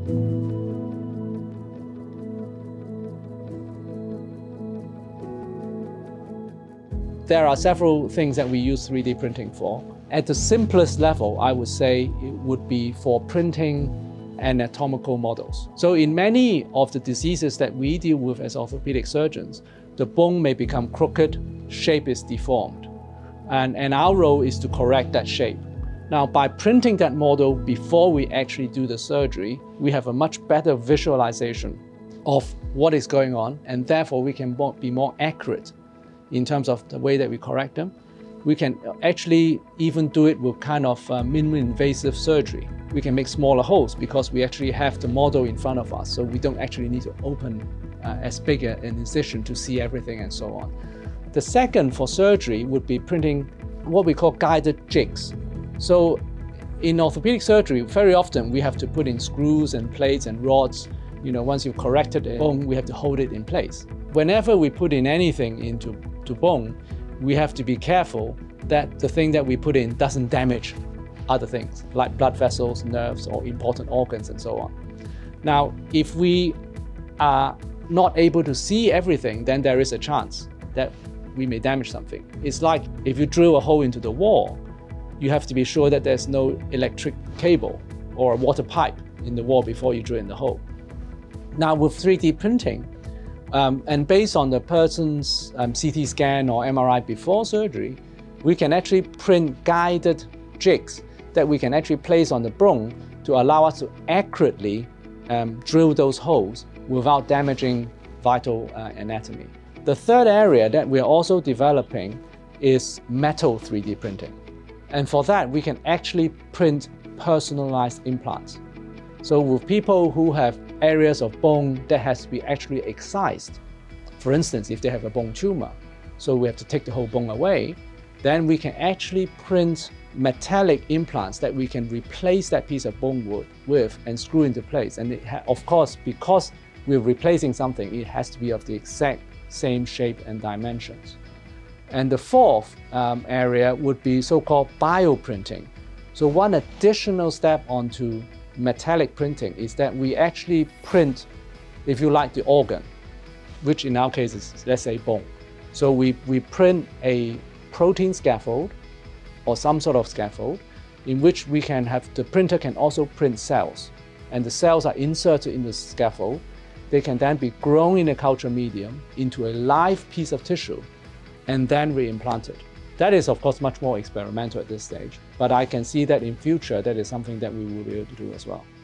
There are several things that we use 3D printing for. At the simplest level, I would say it would be for printing anatomical models. So in many of the diseases that we deal with as orthopedic surgeons, the bone may become crooked, shape is deformed, and our role is to correct that shape. Now, by printing that model before we actually do the surgery, we have a much better visualization of what is going on, and therefore we can be more accurate in terms of the way that we correct them. We can actually even do it with kind of minimally invasive surgery. We can make smaller holes because we actually have the model in front of us, so we don't actually need to open as big an incision to see everything and so on. The second for surgery would be printing what we call guided jigs. So in orthopedic surgery, very often we have to put in screws and plates and rods. You know, once you've corrected a bone, we have to hold it in place. Whenever we put in anything into bone, we have to be careful that the thing that we put in doesn't damage other things like blood vessels, nerves, or important organs and so on. Now, if we are not able to see everything, then there is a chance that we may damage something. It's like if you drill a hole into the wall, you have to be sure that there's no electric cable or a water pipe in the wall before you drill in the hole. Now, with 3D printing, and based on the person's CT scan or MRI before surgery, we can actually print guided jigs that we can actually place on the bone to allow us to accurately drill those holes without damaging vital anatomy. The third area that we're also developing is metal 3D printing. And for that, we can actually print personalized implants. So with people who have areas of bone that has to be actually excised, for instance, if they have a bone tumor, so we have to take the whole bone away, then we can actually print metallic implants that we can replace that piece of bone wood with and screw into place. And of course, because we're replacing something, it has to be of the exact same shape and dimensions. And the fourth area would be so-called bioprinting. So one additional step onto metallic printing is that we actually print, if you like, the organ, which in our case is, let's say, bone. So we print a protein scaffold or some sort of scaffold in which we can have, the printer can also print cells. And the cells are inserted in the scaffold. They can then be grown in a culture medium into a live piece of tissue and then reimplanted. That is, of course, much more experimental at this stage, but I can see that in future that is something that we will be able to do as well.